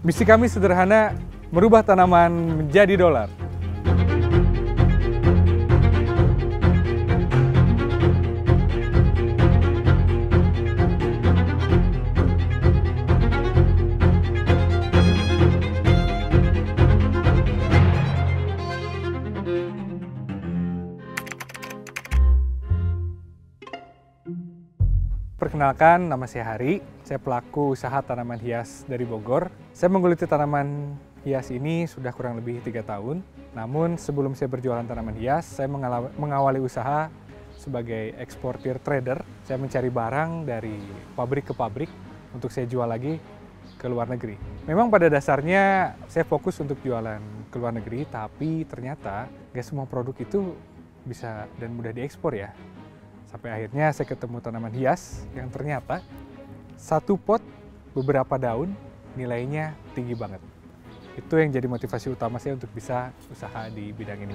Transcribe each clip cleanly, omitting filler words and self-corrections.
Misi kami sederhana, merubah tanaman menjadi dolar. Perkenalkan, nama saya Hari. Saya pelaku usaha tanaman hias dari Bogor. Saya menggeluti tanaman hias ini sudah kurang lebih 3 tahun. Namun sebelum saya berjualan tanaman hias, saya mengawali usaha sebagai eksportir trader. Saya mencari barang dari pabrik ke pabrik untuk saya jual lagi ke luar negeri. Memang pada dasarnya saya fokus untuk jualan ke luar negeri, tapi ternyata nggak semua produk itu bisa dan mudah diekspor ya. Sampai akhirnya saya ketemu tanaman hias yang ternyata satu pot beberapa daun nilainya tinggi banget. Itu yang jadi motivasi utama saya untuk bisa usaha di bidang ini.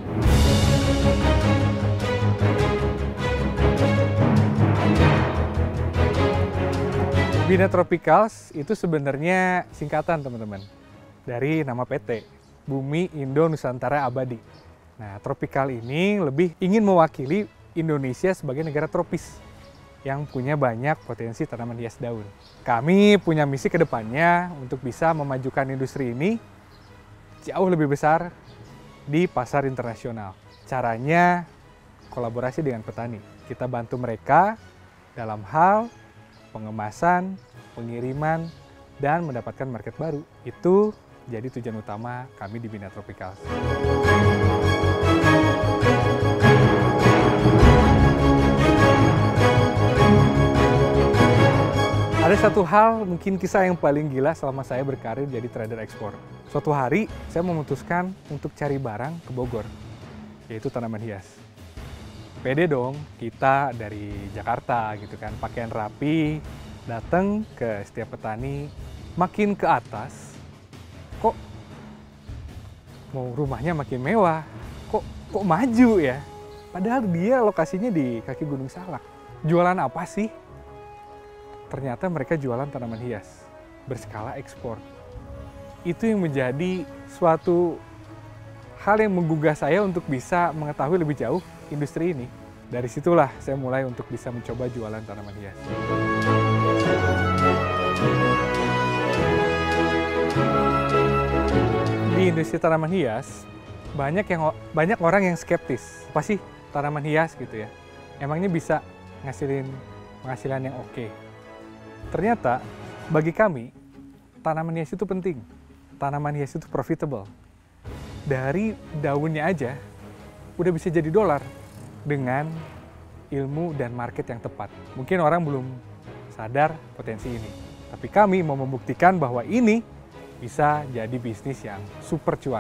Bina Tropicals itu sebenarnya singkatan teman-teman dari nama PT, Bumi Indo Nusantara Abadi. Nah, tropical ini lebih ingin mewakili Indonesia sebagai negara tropis yang punya banyak potensi tanaman hias daun. Kami punya misi ke depannya untuk bisa memajukan industri ini jauh lebih besar di pasar internasional. Caranya kolaborasi dengan petani. Kita bantu mereka dalam hal pengemasan, pengiriman, dan mendapatkan market baru. Itu jadi tujuan utama kami di Bina Tropicals. Ada satu hal, mungkin kisah yang paling gila selama saya berkarir jadi trader ekspor. Suatu hari, saya memutuskan untuk cari barang ke Bogor, yaitu tanaman hias. Pede dong, kita dari Jakarta gitu kan, pakaian rapi, datang ke setiap petani, makin ke atas, kok mau rumahnya makin mewah, kok maju ya? Padahal dia lokasinya di kaki Gunung Salak. Jualan apa sih? Ternyata mereka jualan tanaman hias berskala ekspor. Itu yang menjadi suatu hal yang menggugah saya untuk bisa mengetahui lebih jauh industri ini. Dari situlah saya mulai untuk bisa mencoba jualan tanaman hias. Di industri tanaman hias, banyak orang yang skeptis. Apa sih tanaman hias gitu ya? Emangnya bisa ngasilin penghasilan yang oke? Ternyata bagi kami, tanaman hias itu penting. Tanaman hias itu profitable. Dari daunnya aja udah bisa jadi dolar dengan ilmu dan market yang tepat. Mungkin orang belum sadar potensi ini. Tapi kami mau membuktikan bahwa ini bisa jadi bisnis yang super cuan.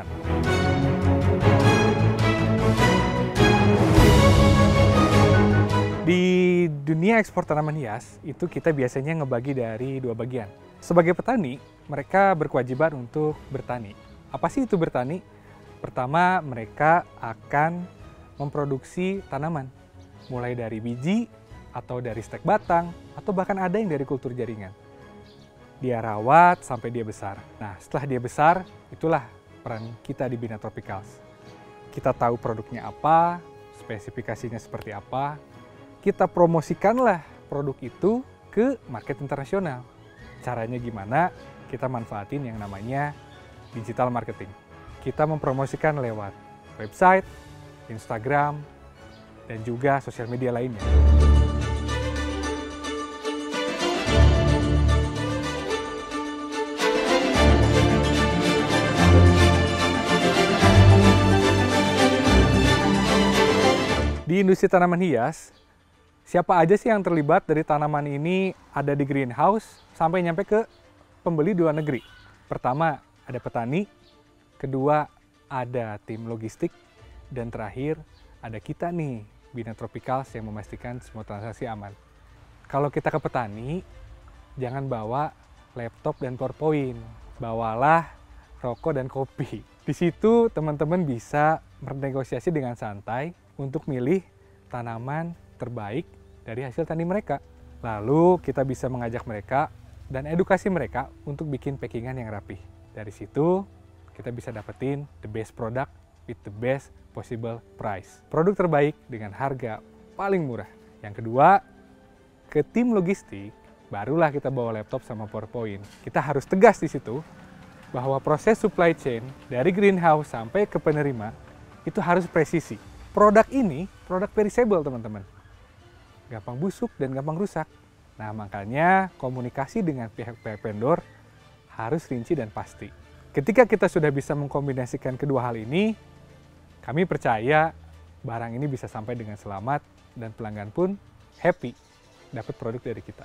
Di dunia ekspor tanaman hias, itu kita biasanya ngebagi dari 2 bagian. Sebagai petani, mereka berkewajiban untuk bertani. Apa sih itu bertani? Pertama, mereka akan memproduksi tanaman. Mulai dari biji, atau dari stek batang, atau bahkan ada yang dari kultur jaringan. Dia rawat sampai dia besar. Nah, setelah dia besar, itulah peran kita di Bina Tropicals. Kita tahu produknya apa, spesifikasinya seperti apa, kita promosikanlah produk itu ke market internasional. Caranya gimana? Kita manfaatin yang namanya digital marketing. Kita mempromosikan lewat website, Instagram, dan juga sosial media lainnya. Di industri tanaman hias, siapa aja sih yang terlibat dari tanaman ini ada di greenhouse sampai nyampe ke pembeli di luar negeri? Pertama, ada petani. Kedua, ada tim logistik. Dan terakhir, ada kita nih, Bina Tropicals yang memastikan semua transaksi aman. Kalau kita ke petani, jangan bawa laptop dan PowerPoint. Bawalah rokok dan kopi. Di situ teman-teman bisa bernegosiasi dengan santai untuk milih tanaman terbaik dari hasil tani mereka. Lalu kita bisa mengajak mereka dan edukasi mereka untuk bikin packingan yang rapi. Dari situ kita bisa dapetin the best product with the best possible price. Produk terbaik dengan harga paling murah. Yang kedua, ke tim logistik, barulah kita bawa laptop sama PowerPoint. Kita harus tegas di situ bahwa proses supply chain dari greenhouse sampai ke penerima itu harus presisi. Produk ini produk perishable, teman-teman. Gampang busuk dan gampang rusak. Nah, makanya komunikasi dengan pihak-pihak vendor harus rinci dan pasti. Ketika kita sudah bisa mengkombinasikan kedua hal ini, kami percaya barang ini bisa sampai dengan selamat dan pelanggan pun happy dapat produk dari kita.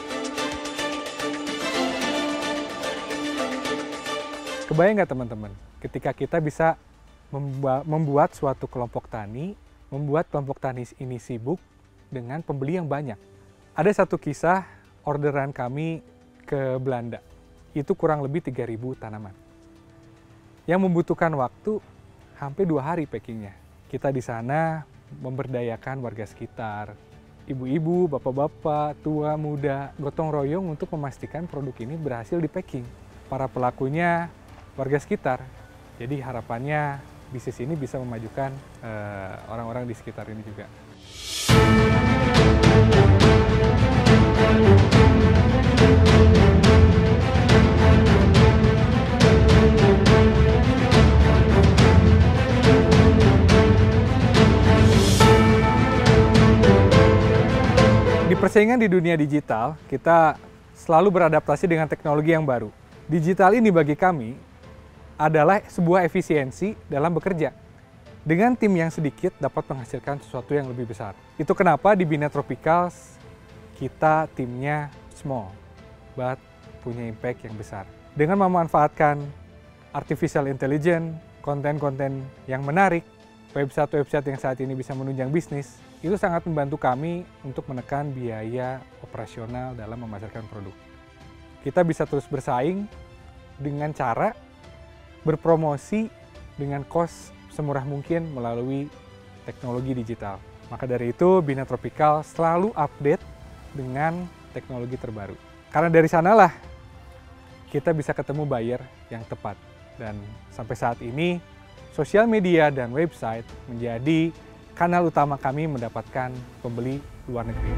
Kebayang nggak teman-teman, ketika kita bisa membuat suatu kelompok tani, membuat kelompok tani ini sibuk dengan pembeli yang banyak. Ada satu kisah orderan kami ke Belanda, itu kurang lebih 3.000 tanaman. Yang membutuhkan waktu hampir 2 hari packingnya. Kita di sana memberdayakan warga sekitar, ibu-ibu, bapak-bapak, tua, muda, gotong royong untuk memastikan produk ini berhasil di packing. Para pelakunya warga sekitar, jadi harapannya bisnis ini bisa memajukan orang-orang di sekitar ini juga. Di persaingan di dunia digital, kita selalu beradaptasi dengan teknologi yang baru. Digital ini bagi kami adalah sebuah efisiensi dalam bekerja. Dengan tim yang sedikit dapat menghasilkan sesuatu yang lebih besar. Itu kenapa di Bina Tropicals kita timnya small, but punya impact yang besar. Dengan memanfaatkan artificial intelligence, konten-konten yang menarik, website-website yang saat ini bisa menunjang bisnis, itu sangat membantu kami untuk menekan biaya operasional dalam memasarkan produk. Kita bisa terus bersaing dengan cara berpromosi dengan cost semurah mungkin melalui teknologi digital. Maka dari itu, Bina Tropical selalu update dengan teknologi terbaru. Karena dari sanalah kita bisa ketemu buyer yang tepat. Dan sampai saat ini, sosial media dan website menjadi kanal utama kami mendapatkan pembeli luar negeri.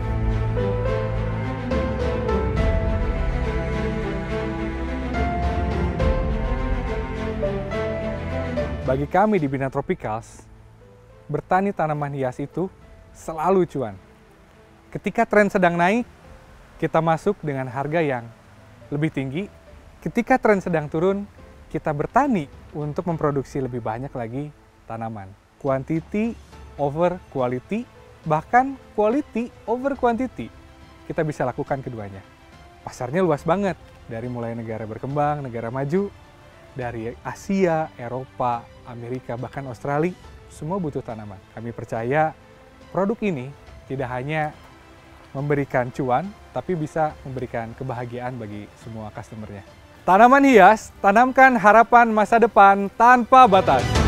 Bagi kami di Bina Tropicals, bertani tanaman hias itu selalu cuan. Ketika tren sedang naik, kita masuk dengan harga yang lebih tinggi. Ketika tren sedang turun, kita bertani untuk memproduksi lebih banyak lagi tanaman. Quantity over quality, bahkan quality over quantity. Kita bisa lakukan keduanya. Pasarnya luas banget, dari mulai negara berkembang, negara maju, dari Asia, Eropa, Amerika, bahkan Australia, semua butuh tanaman. Kami percaya produk ini tidak hanya memberikan cuan, tapi bisa memberikan kebahagiaan bagi semua customer-nya. Tanaman hias, tanamkan harapan masa depan tanpa batas.